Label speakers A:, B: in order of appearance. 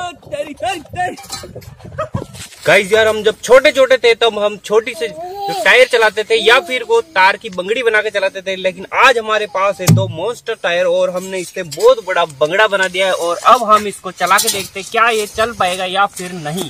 A: Guys यार, हम जब छोटे छोटे थे तब हम छोटी से जो टायर चलाते थे या फिर वो तार की बंगड़ी बना के चलाते थे, लेकिन आज हमारे पास है 2 मॉन्स्टर टायर और हमने इससे बहुत बड़ा बंगड़ा बना दिया है। और अब हम इसको चला के देखते हैं क्या ये चल पाएगा या फिर नहीं।